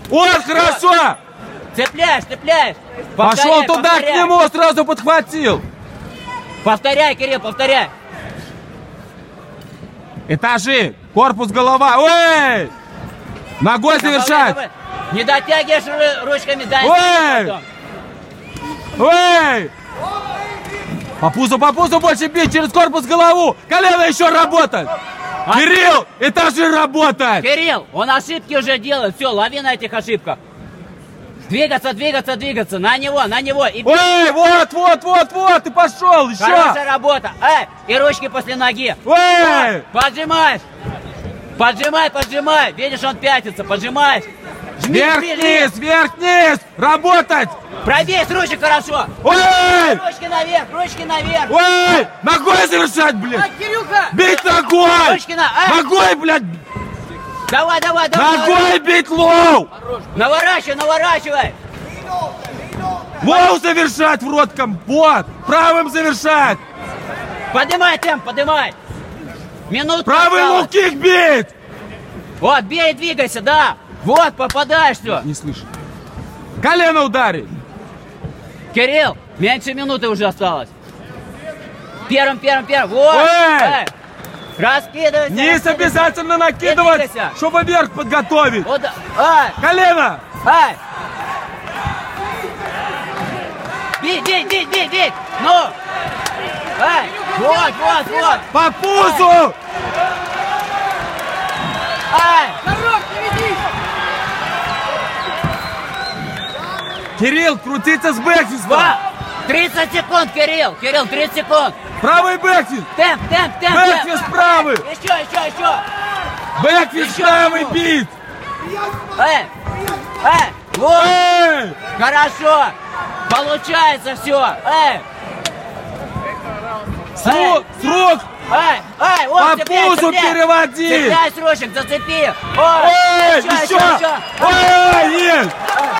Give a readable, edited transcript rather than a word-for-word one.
Вот, хорошо! Цепляешь, цепляешь! Пошел Повторяй, туда повторяй. к нему, сразу подхватил! Повторяй, Кирилл, повторяй! Этажи! Корпус, голова! Ой! Ногой завершать! Не дотягиваешь ручками, дай. Ой! Ой! По пузу больше бить, через корпус, голову! Колено еще работать! Кирилл, этажи работать! Кирилл, он ошибки уже делает. Все, лови на этих ошибках. Двигаться, двигаться, двигаться. На него, на него. И... Ой, вот, ты пошел, еще! Хорошая работа. И ручки после ноги. Ой! Поджимаешь. Поджимай, поджимай. Видишь, он пятится. Поджимаешь. Жми, Вверх-вниз, вверх-вниз! Работать! Пробей с ручек хорошо. Ой! Ручки наверх, ручки наверх. Ой! Ногой завершать, блядь! Кирюха! Бить ногой! Ручки на... Ногой, блядь! Давай, давай, давай. Ногой бить лоу! Наворачивай, наворачивай. Лоу завершать в рот компот! Правым завершать! Поднимай темп, поднимай. Минуту Правый осталось. лоу-кик бить! Вот, бей и двигайся, да. Вот, попадаешь, все. Не слышу. Колено ударить! Кирилл, меньше минуты уже осталось. Первым. Вот. Эй! Раскидывайся. Низ обязательно накидывать, двигайся. чтобы вверх подготовить. Вот, Колено! Бей. Ну. Вот. По пузу! Кирилл, крутиться с бэкфистом! 30 секунд, Кирилл. Кирилл, 30 секунд. Правый бэкфист! Темп. Бэкфист правый! Еще. Бэкфист правый бить! Вот. Эй! Хорошо. Получается все. Срок! Вот, По пузу переводи! Цепляй срочек, зацепи. Ой, еще! Ой, есть!